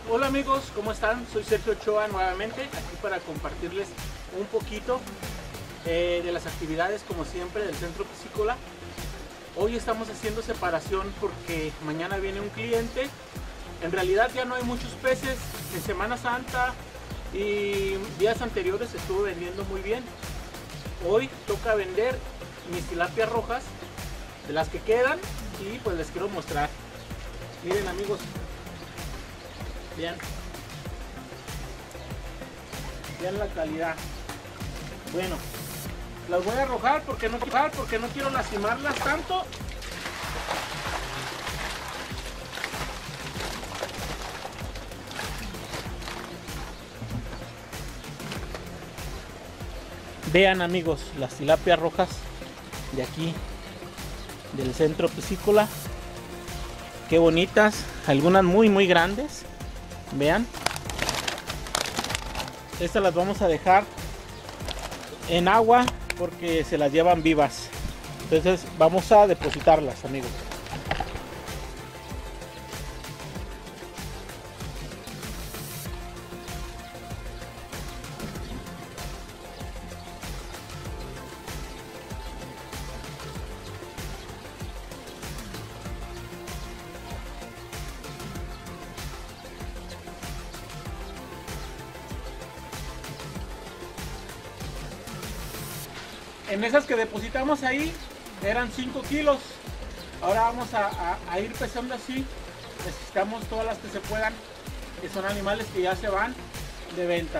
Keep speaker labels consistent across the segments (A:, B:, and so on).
A: Hola amigos, ¿cómo están? Soy Sergio Ochoa nuevamente, aquí para compartirles un poquito de las actividades, como siempre, del Centro Piscícola. Hoy estamos haciendo separación porque mañana viene un cliente. En realidad ya no hay muchos peces. En Semana Santa y días anteriores se estuvo vendiendo muy bien. Hoy toca vender mis tilapias rojas, de las que quedan, y pues les quiero mostrar. Miren amigos, vean la calidad. Bueno, las voy a arrojar porque no quiero lastimarlas tanto. Vean amigos, las tilapias rojas de aquí del Centro Piscícola. Qué bonitas, algunas muy grandes. Vean, estas las vamos a dejar en agua porque se las llevan vivas. Entonces vamos a depositarlas, amigos. En esas que depositamos ahí eran 5 kilos. Ahora vamos a ir pesando así. Necesitamos todas las que se puedan, que son animales que ya se van de venta.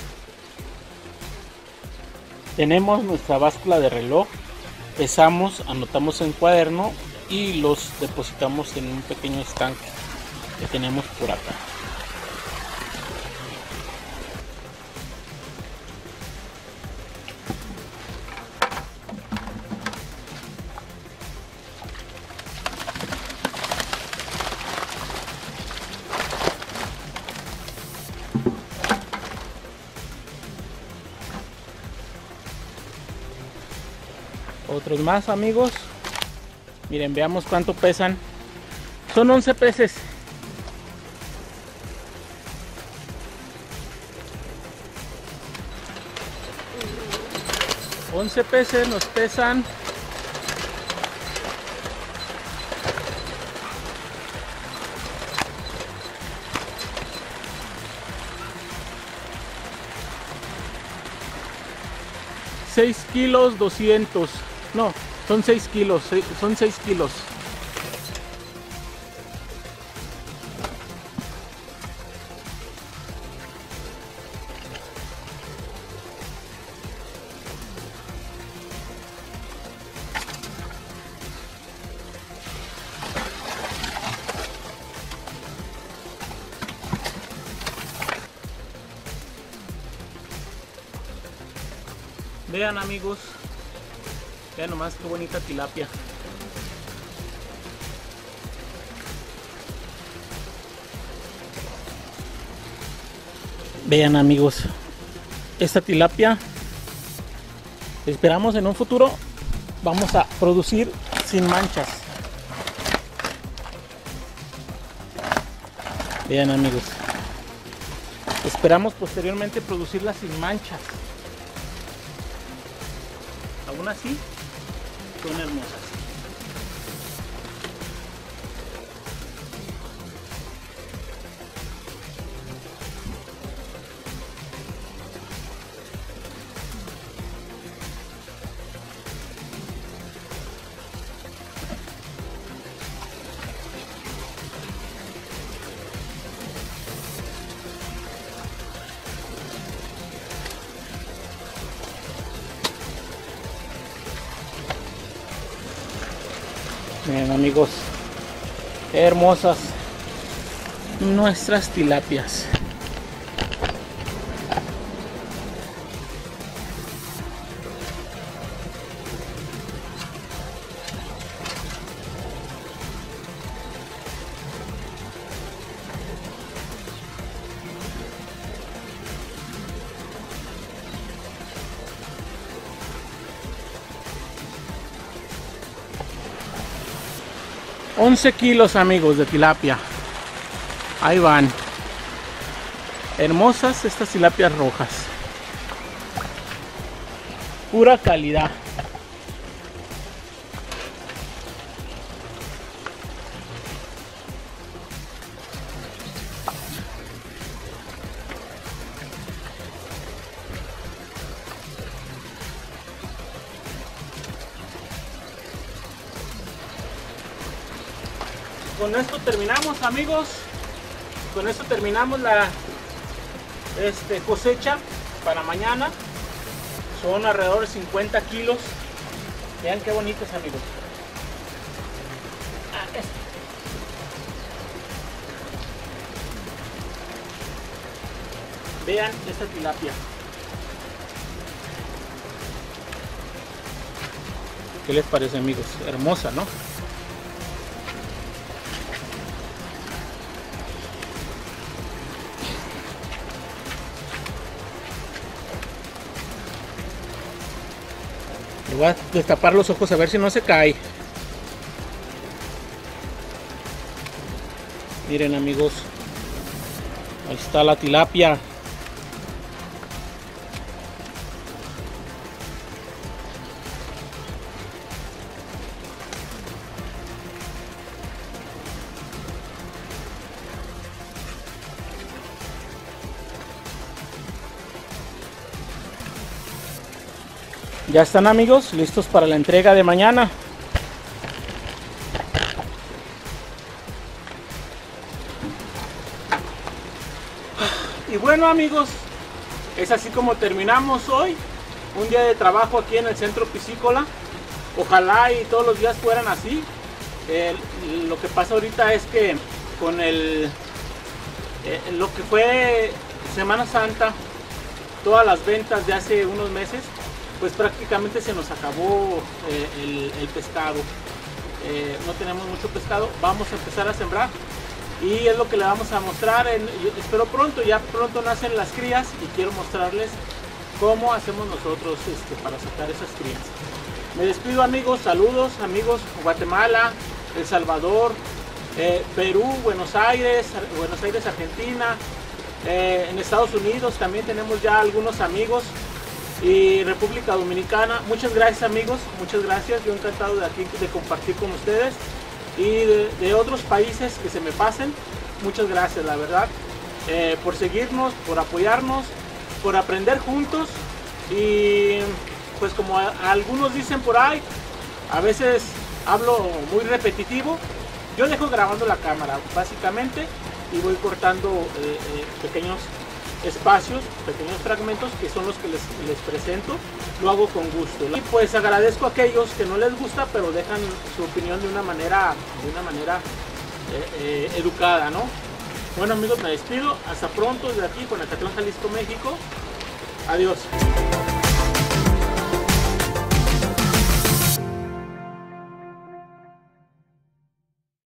A: Tenemos nuestra báscula de reloj. Pesamos, anotamos en cuaderno y los depositamos en un pequeño estanque que tenemos por acá. Otros más amigos, miren, veamos cuánto pesan. Son 11 peces. Nos pesan 6 kilos 200. No, son 6 kilos, son 6 kilos. Vean amigos, vean nomás qué bonita tilapia. Vean amigos, esta tilapia esperamos en un futuro vamos a producir sin manchas. Vean amigos, esperamos posteriormente producirla sin manchas. Aún así son hermosas. Miren amigos, qué hermosas nuestras tilapias. $11 kilos amigos de tilapia. Ahí van. Hermosas estas tilapias rojas. Pura calidad. Con esto terminamos, amigos. Con esto terminamos la cosecha para mañana. Son alrededor de 50 kilos. Vean qué bonitos, amigos. Vean esta tilapia. ¿Qué les parece, amigos? Hermosa, ¿no? Le voy a destapar los ojos a ver si no se cae. Miren, amigos, ahí está la tilapia. Ya están, amigos, listos para la entrega de mañana. Y bueno, amigos, es así como terminamos hoy un día de trabajo aquí en el centro piscícola. Ojalá y todos los días fueran así. Lo que pasa ahorita es que con lo que fue Semana Santa, todas las ventas de hace unos meses, pues prácticamente se nos acabó el pescado. No tenemos mucho pescado. Vamos a empezar a sembrar y es lo que le vamos a mostrar. Espero pronto, ya pronto nacen las crías y quiero mostrarles cómo hacemos nosotros para sacar esas crías. Me despido, amigos. Saludos, amigos. Guatemala, El Salvador, Perú, Buenos Aires, Argentina, en Estados Unidos también tenemos ya algunos amigos, y República Dominicana. Muchas gracias, amigos, muchas gracias. Yo encantado de aquí de compartir con ustedes, y de otros países que se me pasen. Muchas gracias, la verdad, por seguirnos, por apoyarnos, por aprender juntos. Y pues como algunos dicen por ahí, a veces hablo muy repetitivo. Yo dejo grabando la cámara básicamente y voy cortando pequeños espacios, pequeños fragmentos, que son los que les presento. Lo hago con gusto, y pues agradezco a aquellos que no les gusta pero dejan su opinión de una manera educada, ¿no? Bueno, amigos, me despido. Hasta pronto desde aquí, Juanacatlán, Jalisco, México. Adiós.